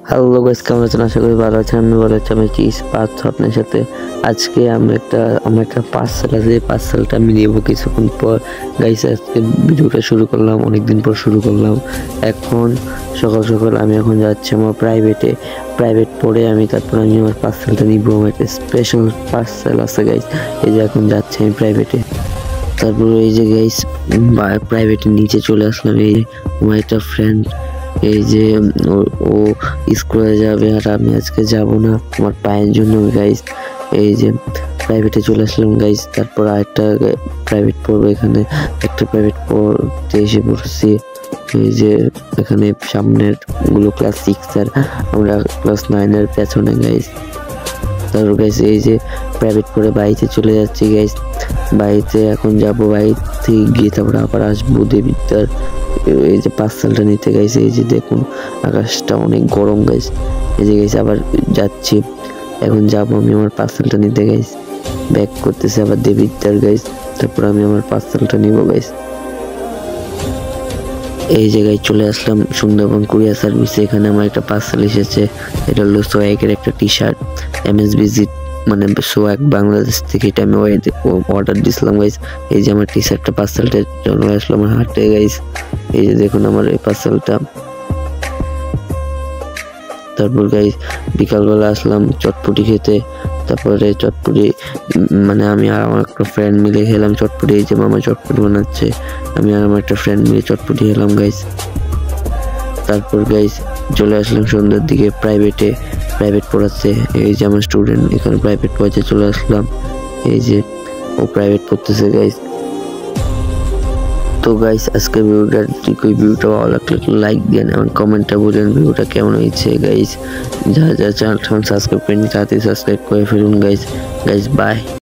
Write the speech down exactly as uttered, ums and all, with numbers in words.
Hello guys, কেমন আছেন? আশা করি ভালো আছেন। আমি ভালো আছি। আমি চিজ পাচ্ছ আপনার সাথে। আজকে আমি একটা আমার একটা পার্সেল আছে, এই পার্সেলটা আমি নেবো কিছুক্ষণ পর। গাইস আজকে ভিডিওটা শুরু করলাম, অনেকদিন পর শুরু করলাম। এখন সকাল সকাল আমি এখন যাচ্ছি আমার প্রাইভেটে। প্রাইভেট পড়ে আমি তারপর আমি আমার পার্সেলটা নিবো। আমার একটা স্পেশাল পার্সেল আছে গাইস। এই যে এখন যাচ্ছি আমি প্রাইভেটে। তারপর এই যে গাইস প্রাইভেটের নিচে চলে আসলাম। এই আমার একটা ফ্রেন্ড, এই যে ও স্কুলে যাবে আর আমি আজকে যাব না আমার পায়ের জন্য গাইস। এই যে প্রাইভেটে চলে আসলাম গাইস। তারপর আরেকটা প্রাইভেট পড়বো, এখানে একটা প্রাইভেট পড়তে এসে পড়ছি। এই যে এখানে সামনের গুলো ক্লাস সিক্স আর আমরা ক্লাস নাইনের পেছনে গাইস। তারপর গাইস এই যে প্রাইভেট পড়ে বাড়িতে চলে যাচ্ছি গাইস। বাড়িতে এখন যাব, বাড়িতে গিয়ে তারপর আবার আসবো দেবিদ্যার এই যে পার্সেলটা নিতে গাইছে। এই যে দেখুন আকাশটা অনেক গরম গাইস। এই যে গাইস আবার যাচ্ছি, এখন যাব আমি আমার পার্সেলটা নিতে গাইস। ব্যাক করতেছে আবার দেবিদ্যার গাইস। তারপর আমি আমার পার্সেলটা নিব গাইস। এই জায়গায় চলে আসলাম সুন্দরবন কুরিয়ার সার্ভিসে। এখানে আমার একটা পার্সেল এসেছে। এটা হলো সোয়াগের একটা T shirt, M S visit মানে সোয়াগ বাংলাদেশ থেকে। এটা আমি অর্ডার দিয়েছিলাম গাইস। এই যে আমার টি শার্টটা পার্সেলটা চলে আসলো আমার হাতে গাইস। এই যে দেখুন আমার এই পার্সেলটা। তারপর গাইস বিকালবেলা আসলাম চটপটি খেতে। তারপরে চটপটি মানে আমি আর আমার একটা ফ্রেন্ড মিলে খেলাম চটপটি। এই যে মামা চটপটি বানাচ্ছে, আমি আর আমার একটা ফ্রেন্ড মিলে চটপটি খেলাম গাইস। তারপর গাইস চলে আসলাম সন্ধ্যার দিকে প্রাইভেটে। প্রাইভেট পড়াচ্ছে, এই যে আমার স্টুডেন্ট এখানে প্রাইভেট পড়াচ্ছে। চলে আসলাম, এই যে ও প্রাইভেট পড়তেছে গাইস। তো গাইস আজকে ভিডিওটা ঠিক ওই ভিডিওটা ভালো লাগলে লাইক দেন এবং কমেন্টটা বলেন ভিডিওটা কেমন হয়েছে গাইস। যারা যারা চ্যানেলটা সাবস্ক্রাইব করেনি তাড়াতাড়ি সাবস্ক্রাইব করে ফেলুন গাইস। Guys bye.